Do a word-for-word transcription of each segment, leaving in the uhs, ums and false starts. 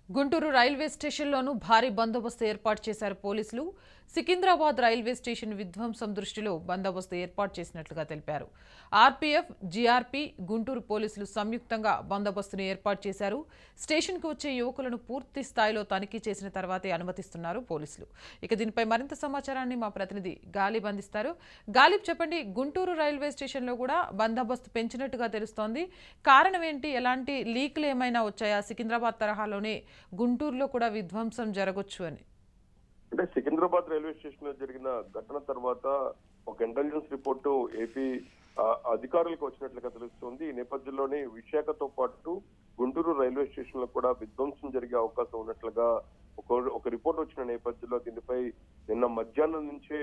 Guntur railway స్టేషన్లోనూ భారీ బందోబస్తు ఏర్పాటు చేశారు పోలీసులు. సికింద్రాబాద్ రైల్వే స్టేషన్ విధ్వంసం దృష్టిలో బందోబస్తు ఏర్పాటు చేసినట్లుగా తెలిపారు. ఆర్పీఎఫ్, జీఆర్పీ, గుంటూరు పోలీసులు సంయుక్తంగా బందోబస్తును ఏర్పాటు చేశారు. స్టేషన్కు వచ్చే యువకులను పూర్తి స్థాయిలో తనిఖీ చేసిన తర్వాతే అనుమతిస్తున్నారు పోలీసులు. ఇక దీనిపై మరింత సమాచారాన్ని మా ప్రతినిధి గాలిబ్ అందిస్తారు. గాలిబ్, చెప్పండి, గుంటూరు రైల్వే స్టేషన్లో కూడా బందోబస్తు పెంచినట్టుగా తెలుస్తోంది. కారణం ఏంటి? ఎలాంటి లీక్లు ఏమైనా వచ్చాయా? సికింద్రాబాద్ తరహాలోనే గుంటూరులో కూడా విధ్వంసం జరగొచ్చు అని. అంటే సికింద్రాబాద్ రైల్వే స్టేషన్ లో జరిగిన ఘటన తర్వాత ఒక ఇంటెలిజెన్స్ రిపోర్టు ఏపీ అధికారులకు వచ్చినట్లుగా తెలుస్తుంది. ఈ నేపథ్యంలోనే విశాఖతో పాటు గుంటూరు రైల్వే స్టేషన్ లో కూడా విధ్వంసం జరిగే అవకాశం ఉన్నట్లుగా ఒక ఒక రిపోర్ట్ వచ్చిన నేపథ్యంలో దీనిపై నిన్న మధ్యాహ్నం నుంచే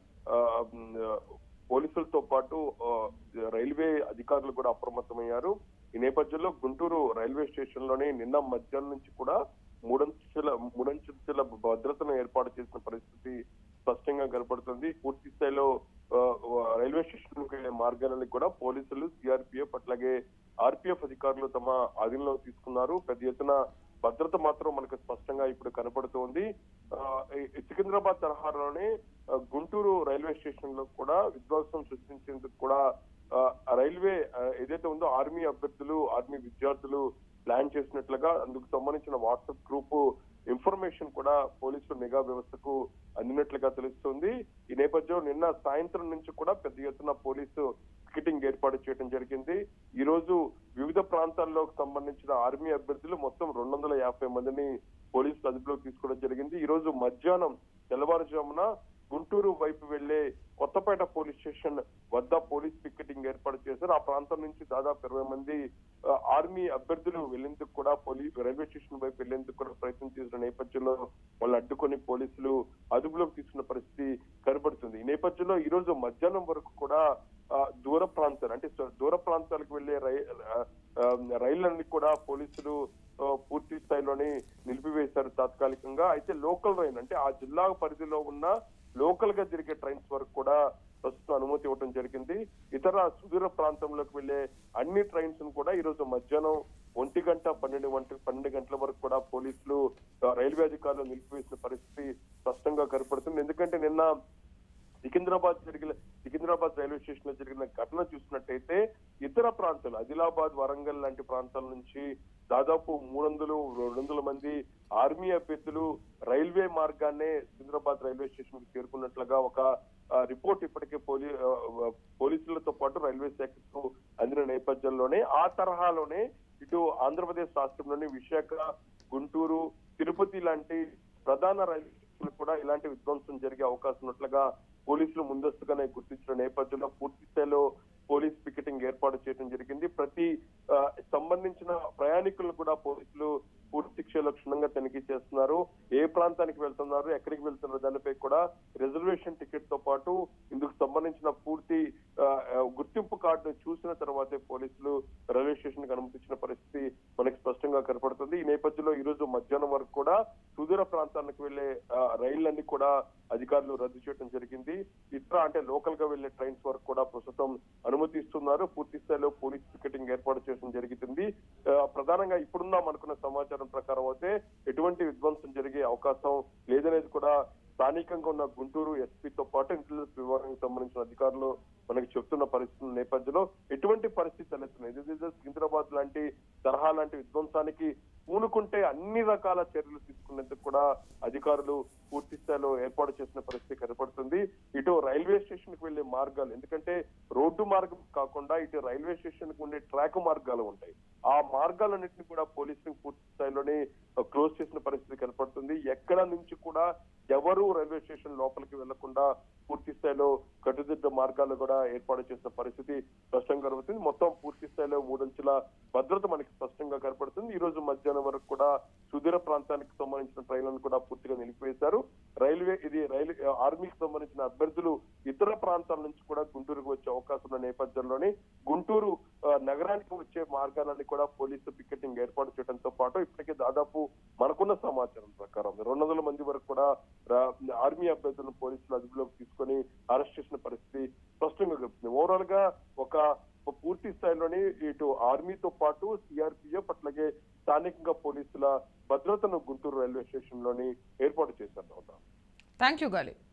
పోలీసులతో పాటు రైల్వే అధికారులు కూడా అప్రమత్తమయ్యారు. ఈ నేపథ్యంలో గుంటూరు రైల్వే స్టేషన్ లోనే నిన్న మధ్యాహ్నం నుంచి కూడా మూడంచెల మూడంచెల భద్రతను ఏర్పాటు చేసిన పరిస్థితి స్పష్టంగా కనపడుతుంది. పూర్తి స్థాయిలో రైల్వే స్టేషన్ వెళ్లే మార్గాలని కూడా పోలీసులు, సిఆర్పీఎఫ్ అట్లాగే ఆర్పీఎఫ్ అధికారులు తమ ఆధీనంలో తీసుకున్నారు. పెద్ద ఎత్తున భద్రత మాత్రం మనకు స్పష్టంగా ఇప్పుడు కనపడుతోంది. సికింద్రాబాద్ తరహాలోనే గుంటూరు రైల్వే స్టేషన్ లో కూడా విధ్వంసం సృష్టించేందుకు కూడా రైల్వే ఏదైతే ఉందో ఆర్మీ అభ్యర్థులు, ఆర్మీ విద్యార్థులు ప్లాన్ చేసినట్లుగా అందుకు సంబంధించిన వాట్సాప్ గ్రూప్ ఇన్ఫర్మేషన్ కూడా పోలీసులు నిఘా వ్యవస్థకు అందినట్లుగా తెలుస్తుంది. ఈ నేపథ్యంలో నిన్న సాయంత్రం నుంచి కూడా పెద్ద ఎత్తున పోలీసు పికెటింగ్ ఏర్పాటు చేయడం జరిగింది. ఈ రోజు వివిధ ప్రాంతాల్లో సంబంధించిన ఆర్మీ అభ్యర్థులు మొత్తం రెండు వందల యాభై మందిని పోలీసులు అదుపులోకి తీసుకోవడం జరిగింది. ఈ రోజు మధ్యాహ్నం తెల్లవారుజామున గుంటూరు వైపు వెళ్లే కొత్తపేట పోలీస్ స్టేషన్ వద్ద పోలీస్ పికెటింగ్ ఏర్పాటు చేశారు. ఆ ప్రాంతం నుంచి దాదాపు ఇరవై మంది ఆర్మీ అభ్యర్థులు వెళ్లేందుకు కూడా పోలీసు రైల్వే స్టేషన్ వైపు వెళ్లేందుకు కూడా ప్రయత్నం చేసిన నేపథ్యంలో వాళ్ళు అడ్డుకొని పోలీసులు అదుపులోకి తీసుకున్న పరిస్థితి కనబడుతుంది. ఈ నేపథ్యంలో ఈ రోజు మధ్యాహ్నం వరకు కూడా దూర ప్రాంతాలు అంటే దూర ప్రాంతాలకు వెళ్లే రైళ్లన్నీ కూడా పోలీసులు పూర్తి స్థాయిలోనే నిలిపివేశారు తాత్కాలికంగా. అయితే లోకల్ రైల్ అంటే ఆ జిల్లా పరిధిలో ఉన్న లోకల్ గా జరిగే ట్రైన్స్ వరకు కూడా ప్రస్తుతం అనుమతి ఇవ్వడం జరిగింది. ఇతర సుదూర ప్రాంతంలోకి వెళ్లే అన్ని ట్రైన్స్ కూడా ఈ రోజు మధ్యాహ్నం ఒంటి గంట పన్నెండు గంట పన్నెండు గంటల వరకు కూడా పోలీసులు రైల్వే అధికారులు నిలిపివేసిన పరిస్థితి స్పష్టంగా కనపడుతుంది. ఎందుకంటే నిన్న సికింద్రాబాద్ జరిగిన సికింద్రాబాద్ రైల్వే స్టేషన్ లో జరిగిన ఘటన చూసినట్టయితే ఇతర ప్రాంతాలు ఆదిలాబాద్, వరంగల్ లాంటి ప్రాంతాల నుంచి దాదాపు మూడు వందలు రెండు వందల మంది ఆర్మీ అభ్యర్థులు రైల్వే మార్గాన్నే సికింద్రాబాద్ రైల్వే స్టేషన్ కు చేరుకున్నట్లుగా ఒక రిపోర్ట్ ఇప్పటికే పోలీ పోలీసులతో పాటు రైల్వే శాఖకు అందిన నేపథ్యంలోనే ఆ తరహాలోనే ఇటు ఆంధ్రప్రదేశ్ రాష్ట్రంలోని విశాఖ, గుంటూరు, తిరుపతి లాంటి ప్రధాన రైల్వే స్టేషన్లు కూడా ఇలాంటి విధ్వంసం జరిగే అవకాశం ఉన్నట్లుగా పోలీసులు ముందస్తుగానే గుర్తించిన నేపథ్యంలో పూర్తి స్థాయిలో పోలీస్ పికెటింగ్ ఏర్పాటు చేయడం జరిగింది. ప్రతి సంబంధించిన ప్రయాణికులను కూడా పోలీసులు పూర్తి క్షుణ్ణంగా తనిఖీ చేస్తున్నారు. ఏ ప్రాంతానికి వెళ్తున్నారు, ఎక్కడికి వెళ్తున్నారు దానిపై కూడా రిజర్వేషన్ టికెట్ తో పాటు ఇందుకు సంబంధించిన పూర్తి గుర్తింపు కార్డు చూసిన తర్వాతే పోలీసులు రైల్వే స్టేషన్ కి అనుమతించిన పరిస్థితి మనకి స్పష్టంగా కనపడుతుంది. ఈ నేపథ్యంలో ఈ రోజు మధ్యాహ్నం వరకు కూడా సుదూర ప్రాంతాలకు వెళ్లే రైళ్లన్నీ కూడా అధికారులు రద్దు చేయడం జరిగింది. ఇతర అంటే లోకల్ గా వెళ్లే ట్రైన్స్ వరకు కూడా ప్రస్తుతం అనుమతిస్తున్నారు. పూర్తి స్థాయిలో పోలీస్ పికెటింగ్ ఏర్పాటు చేయడం జరుగుతుంది. ప్రధానంగా ఇప్పుడున్న మనకున్న సమాచారం ప్రకారం అయితే ఎటువంటి విధ్వంసం జరిగే అవకాశం లేదనేది కూడా స్థానికంగా ఉన్న గుంటూరు ఎస్పీతో పాటు ఇంటెలిజెన్స్ విభాగానికి సంబంధించిన అధికారులు మనకి చెప్తున్న పరిస్థితుల నేపథ్యంలో ఎటువంటి పరిస్థితి తలెత్తున్నాయి. సికింద్రాబాద్ లాంటి తరహా లాంటి విధ్వంసానికి పూనుకుంటే అన్ని రకాల చర్యలు తీసుకునేందుకు కూడా అధికారులు పూర్తి స్థాయిలో ఏర్పాటు చేసిన పరిస్థితి కనపడుతుంది. ఇటు రైల్వే స్టేషన్ కు వెళ్లే మార్గాలు, ఎందుకంటే రోడ్డు మార్గం కాకుండా ఇటు రైల్వే స్టేషన్ కు ఉండే ట్రాక్ మార్గాలు ఉంటాయి. ఆ మార్గాలన్నింటినీ కూడా పోలీసులు పూర్తి స్థాయిలోనే క్లోజ్ చేసిన పరిస్థితి కనపడుతుంది. ఎక్కడ నుంచి కూడా ఎవరు రైల్వే స్టేషన్ లోపలికి వెళ్లకుండా పూర్తి స్థాయిలో కట్టుదిట్ట మార్గాలు కూడా ఏర్పాటు చేసిన పరిస్థితి స్పష్టంగా కనబడుతుంది. మొత్తం పూర్తి స్థాయిలో మూడంచెల భద్రత మనకి స్పష్టంగా కనపడుతుంది. ఈ రోజు మధ్యాహ్నం వరకు కూడా సుదూర ప్రాంతానికి సంబంధించిన ట్రైన్లను కూడా పూర్తిగా నిలిపివేశారు. రైల్వే ఇది రైలు ఆర్మీకి సంబంధించిన అభ్యర్థులు ఇతర ప్రాంతాల నుంచి కూడా గుంటూరుకు వచ్చే అవకాశం ఉన్న నేపథ్యంలోనే గుంటూరు నగరానికి వచ్చే మార్గాలన్నీ కూడా పోలీసు పికెటింగ్ ఏర్పాటు చేయడంతో పాటు ఇప్పటికే దాదాపు మనకున్న సమాచారం ప్రకారం రెండు వందల మంది వరకు కూడా ఆర్మీ అభ్యర్థులను పోలీసులు అదుపులోకి తీసుకొని అరెస్ట్ చేసిన పరిస్థితి స్పష్టంగా కనిపిస్తుంది. ఓవరాల్ గా ఒక పూర్తి స్థాయిలోనే ఇటు ఆర్మీతో పాటు సిఆర్పీఎఫ్ అట్లాగే స్థానికంగా పోలీసుల భద్రతను గుంటూరు రైల్వే స్టేషన్ లోని ఏర్పాటు చేశారు. థ్యాంక్ యూ గాలి.